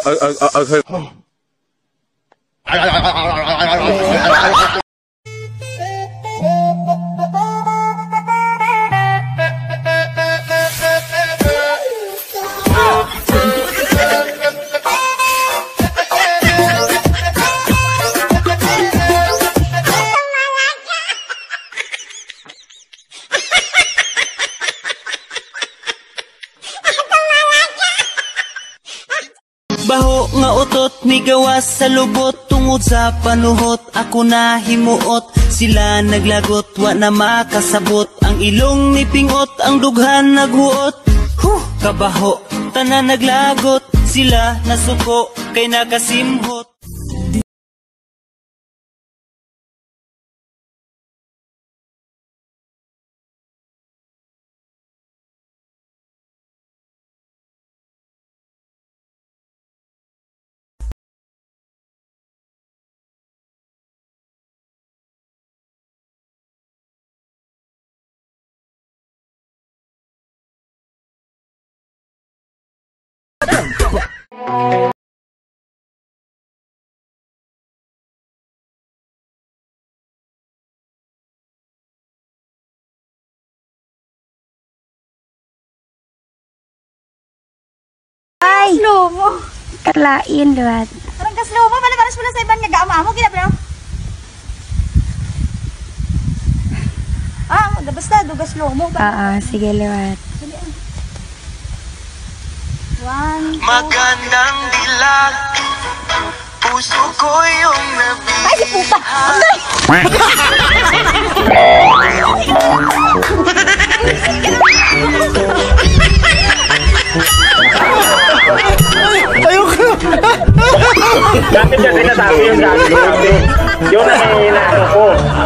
Baho nga utot, migawas sa lubot, tungod sa panuhot, ako na himuot. Sila naglagot, wa na makasabot, ang ilong ni pingot, ang dughan naghuot. Kabaho, tanan naglagot, sila nasuko, kay nakasimhot. Ay! Slow mo! Karlain, luwad. Parang ka slow mo, malabaras mo lang sa ibang nag-aama mo, ginapin mo. Basta, duga slow mo. Sige, luwad. Magandang dilag, puso ko yung nabili. Ay, si puta! Bakit niya sinasabi yung sabi? Yun ang inaano ko.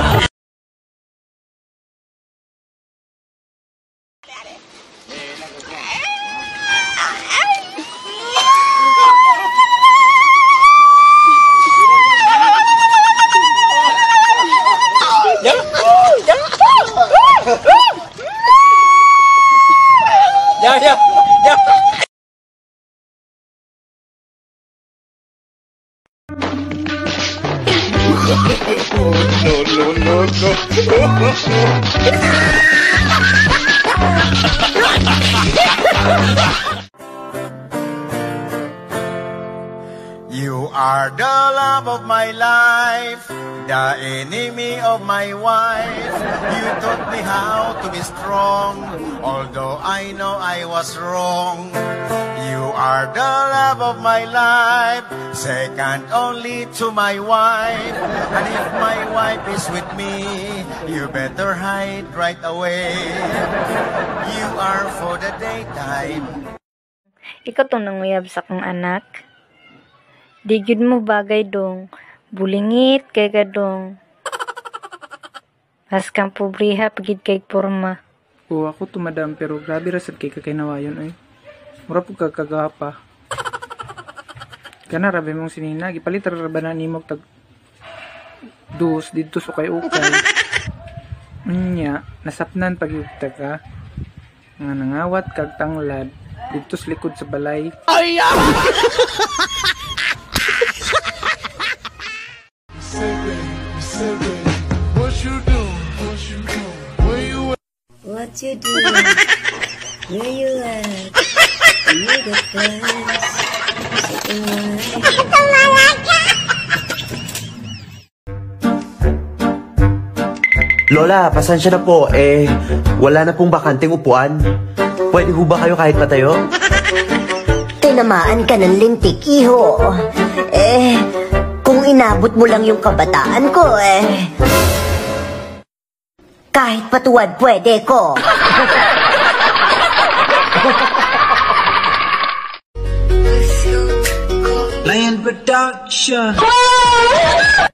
You are the love of my life, the enemy of my wife. You taught me how to be strong, although I know I was wrong. You are the love of my life, second only to my wife. And if my wife is with me, you better hide right away. You are for the daytime. Ikaw tong nanguyab sa kong anak. Di gyud mo bagay dong. Bulingit kay ka dong. Pas kang pobriha pagid kay porma. Oo, ako to madam, pero grabe rasad kay kakinawayon ay. Mura po kagagapa. Kana rabi mong sinina, gipalit ra ba na nimog tag dus dito so kay ukay. Nya, nasapnan pagyugta ka. Nga nangawat kag tanglad dito sa likod sa balay. Ay! What you do? Where you at? You got friends? Lola, pasensya na po. Wala na pong bakanting upuan. Pwede ho ba kayo kahit patayo? Tinamaan ka ng lintik, iho. Kung inabot mo lang yung kabataan ko, kahit patuwad pwede ko. Lion Production.